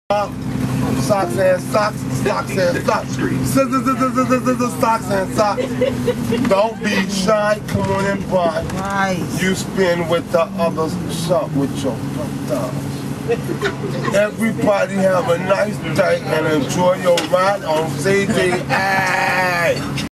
Socks and socks, socks and socks, socks and socks. Don't be shy, come on and buy. Nice. You spin with the others, shop with your brothers. Everybody have a nice day and enjoy your ride on CDA.